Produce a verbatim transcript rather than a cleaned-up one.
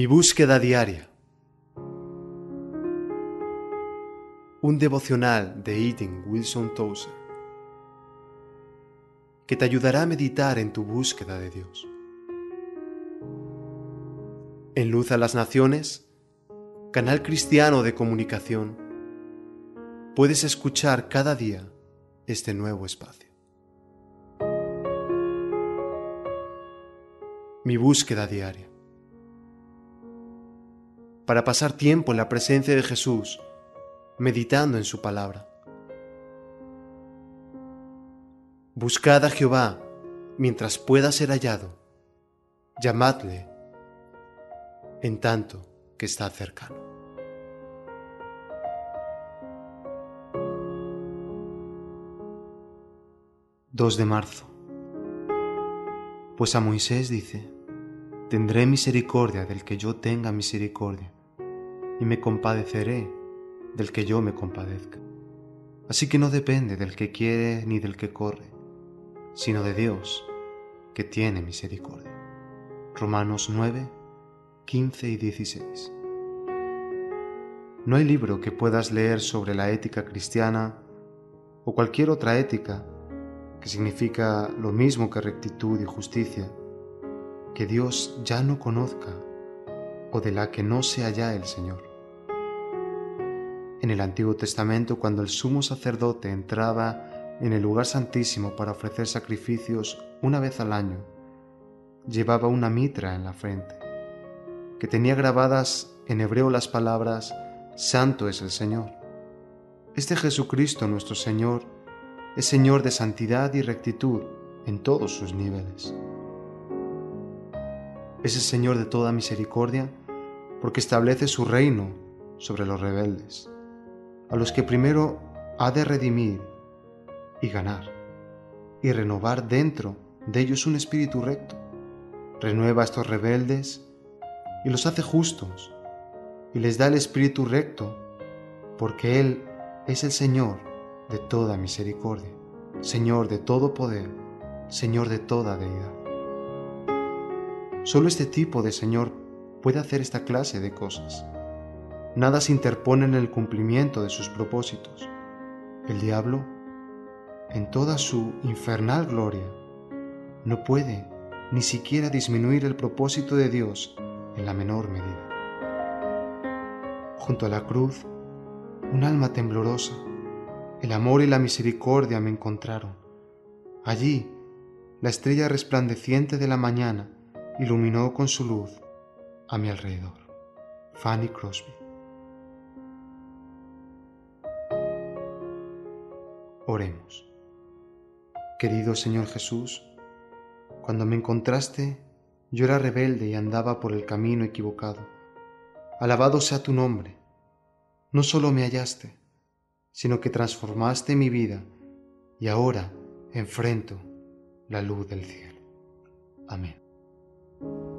Mi búsqueda diaria. Un devocional de Eaton Wilson Tozer que te ayudará a meditar en tu búsqueda de Dios. En Luz a las Naciones, canal cristiano de comunicación, puedes escuchar cada día este nuevo espacio. Mi búsqueda diaria. Para pasar tiempo en la presencia de Jesús, meditando en su palabra. Buscad a Jehová mientras pueda ser hallado, llamadle en tanto que está cercano. dos de marzo. Pues a Moisés dice: tendré misericordia del que yo tenga misericordia, y me compadeceré del que yo me compadezca. Así que no depende del que quiere ni del que corre, sino de Dios, que tiene misericordia. Romanos nueve, quince y dieciséis. No hay libro que puedas leer sobre la ética cristiana o cualquier otra ética, que significa lo mismo que rectitud y justicia, que Dios ya no conozca o de la que no sea ya el Señor. En el Antiguo Testamento, cuando el sumo sacerdote entraba en el lugar santísimo para ofrecer sacrificios una vez al año, llevaba una mitra en la frente, que tenía grabadas en hebreo las palabras: Santo es el Señor. Este Jesucristo, nuestro Señor, es Señor de santidad y rectitud en todos sus niveles. Es el Señor de toda misericordia, porque establece su reino sobre los rebeldes, a los que primero ha de redimir y ganar, y renovar dentro de ellos un espíritu recto. Renueva a estos rebeldes y los hace justos, y les da el espíritu recto, porque Él es el Señor de toda misericordia, Señor de todo poder, Señor de toda deidad. Solo este tipo de Señor puede hacer esta clase de cosas. Nada se interpone en el cumplimiento de sus propósitos. El diablo, en toda su infernal gloria, no puede ni siquiera disminuir el propósito de Dios en la menor medida. Junto a la cruz, un alma temblorosa, el amor y la misericordia me encontraron. Allí, la estrella resplandeciente de la mañana iluminó con su luz a mi alrededor. Fanny Crosby. Oremos. Querido Señor Jesús, cuando me encontraste, yo era rebelde y andaba por el camino equivocado. Alabado sea tu nombre. No solo me hallaste, sino que transformaste mi vida y ahora enfrento la luz del cielo. Amén.